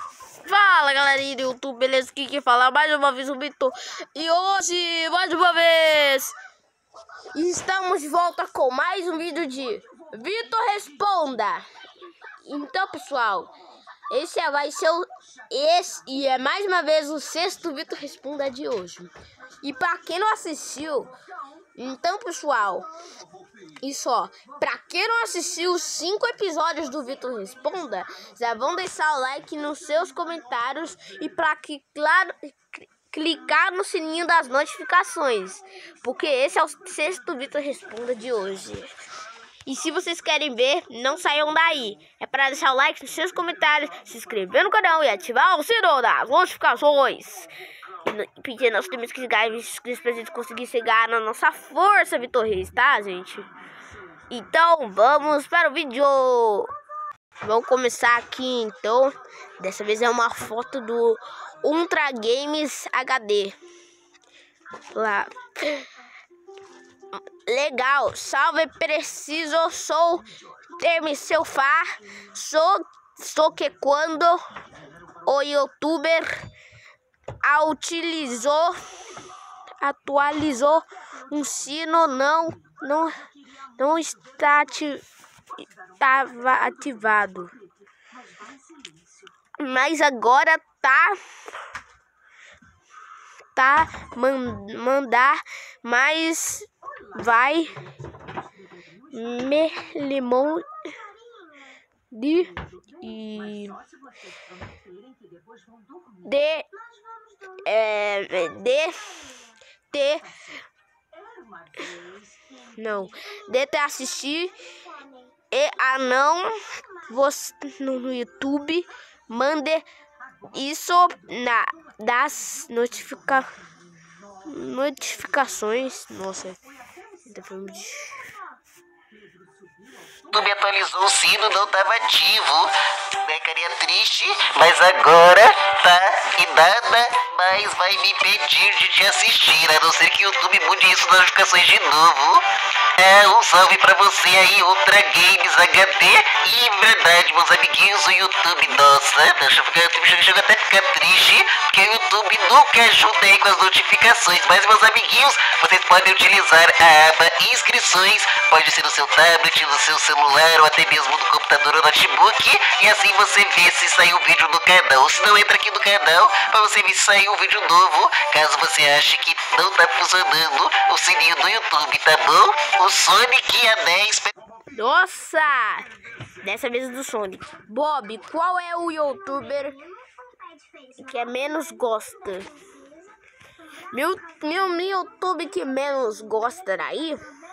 Fala galerinha do YouTube, beleza? Aqui que fala mais uma vez o Vitor. E hoje, mais uma vez, estamos de volta com mais um vídeo de Vitor Responda. Então pessoal, esse vai ser mais uma vez o sexto Vitor Responda de hoje. E pra quem não assistiu, então pessoal, isso ó, pra quem não assistiu os 5 episódios do Vitor Responda, já vão deixar o like nos seus comentários e pra que, claro, clicar no sininho das notificações, porque esse é o sexto Vitor Responda de hoje. E se vocês querem ver, não saiam daí. É para deixar o like nos seus comentários, se inscrever no canal e ativar o sininho das notificações. E pedir nossos times que ganhem inscritos pra gente conseguir chegar na nossa força Vitor Reis, tá, gente? Então, vamos para o vídeo. Vamos começar aqui, então. Dessa vez é uma foto do Ultra Games HD. Lá. Legal. Salve, preciso. Sou terme seu far. Sou que quando o youtuber atualizou um sino não estava ativado, mas agora mandar mais vai me limão de te assistir e você no YouTube mande isso das notificações. Nossa, YouTube atualizou o sino, não estava ativo. Ficaria triste, mas agora tá e nada mais vai me impedir de te assistir, a não ser que o YouTube mude isso nas notificações de novo. Um salve pra você aí, Ultra Games HD. E verdade, meus amiguinhos, o YouTube, nossa, o YouTube chega até a ficar triste, porque o YouTube nunca ajuda aí com as notificações. Mas, meus amiguinhos, vocês podem utilizar a aba inscrições, pode ser no seu tablet, no seu celular, ou até mesmo no computador ou notebook, e assim você vê se saiu um vídeo no canal. Ou se não, entra aqui no canal pra você ver se saiu um vídeo novo, caso você ache que não tá funcionando o sininho do YouTube, tá bom? O Sonic Anéis. Nossa! Dessa vez do Sonic. Bob, qual é o youtuber que menos gosta? Meu YouTube que menos gosta daí?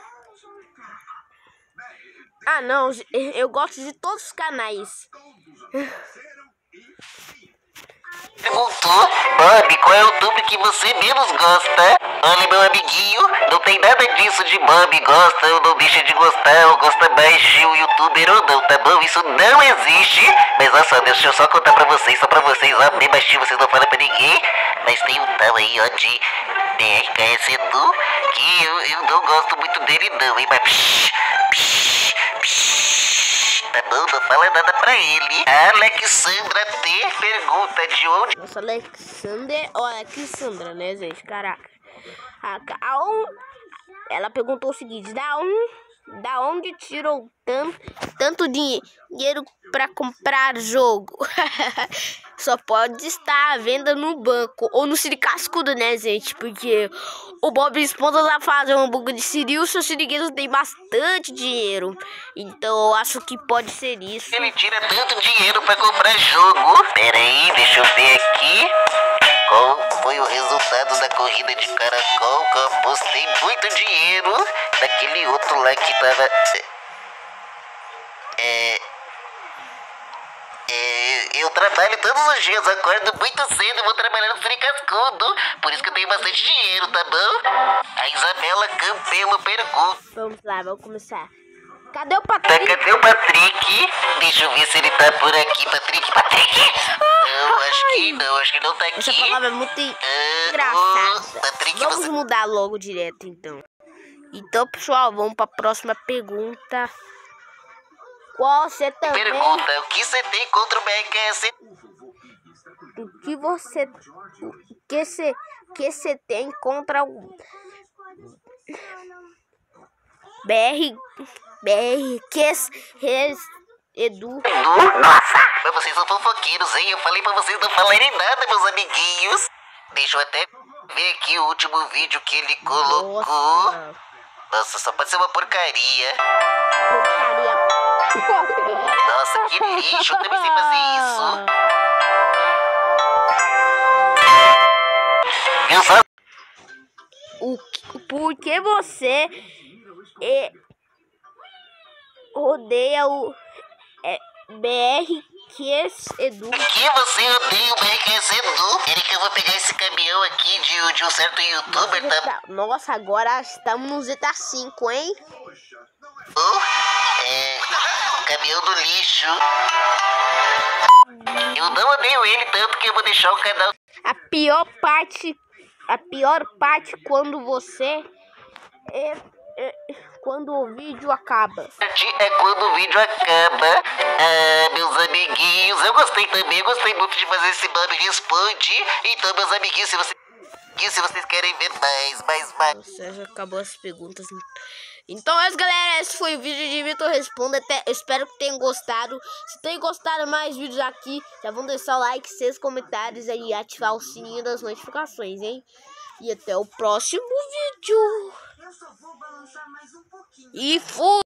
Ah, não, eu gosto de todos os canais. Perguntou, Bob, qual é o YouTube que você menos gosta? Olha, meu amiguinho, não tem nada disso de Bob gosta ou não deixa de gostar, ou gosta mais de um youtuber ou não, tá bom? Isso não existe. Mas olha só, deixa eu só contar pra vocês, ó, bem baixinho, vocês não falam pra ninguém. Mas tem um tal aí, ó, de BRKS Edu, que eu não gosto muito dele não, hein, mas tá bom, não fala nada pra ele. A Alexandra T pergunta de onde... Nossa, Alexandra, né, gente? Caraca. Ela perguntou o seguinte: da onde tirou tanto dinheiro pra comprar jogo? Só pode estar à venda no banco ou no Siri Cascudo, né, gente? Porque o Bob Esponja lá faz um hambúrguer de Siri, o seu Sirigueiro tem bastante dinheiro. Então eu acho que pode ser isso. Ele tira tanto dinheiro pra comprar jogo. Pera aí, deixa eu ver aqui. Qual foi o resultado da corrida de caracol? Que eu apostei muito dinheiro daquele outro lá que tava... Eu trabalho todos os dias, acordo muito cedo, vou trabalhar no Siri Cascudo. Por isso que eu tenho bastante dinheiro, tá bom? A Isabela Campelo pergunta. Vamos lá, vamos começar. Cadê o Patrick? Cadê o Patrick? Deixa eu ver se ele tá por aqui. Patrick? Não, acho que não tá aqui. Essa palavra é muito engraçada. Patrick, vamos mudar logo direto, então. Então, pessoal, vamos pra próxima pergunta. Qual você também... Pergunta, o que você tem contra o BRKS? o que você tem contra o Edu? Nossa! Mas vocês são fofoqueiros, hein? Eu falei pra vocês não falarem nada, meus amiguinhos. Deixa eu até ver aqui o último vídeo que ele colocou. Nossa, só pode ser uma porcaria. Nossa, que lixo, eu também sei fazer isso. Eu só... Por que você odeia o Edu? Por que você odeia o BRQS Edu? Peraí que eu vou pegar esse caminhão aqui de um certo youtuber, tá? Nossa, agora estamos no GTA V, hein? Caminhão do lixo. Eu não odeio ele tanto que eu vou deixar o canal. A pior parte quando você quando o vídeo acaba. É quando o vídeo acaba. Ah, meus amiguinhos, eu gostei também. Eu gostei muito de fazer esse Bob Responde. Então, meus amiguinhos, se vocês querem ver mais. Você já acabou as perguntas. Então é isso, galera. Esse foi o vídeo de Vitor Responde. Eu espero que tenham gostado. Se tenham gostado mais vídeos aqui, já vão deixar o like, 6 comentários aí e ativar o sininho das notificações, hein? E até o próximo vídeo. E fui!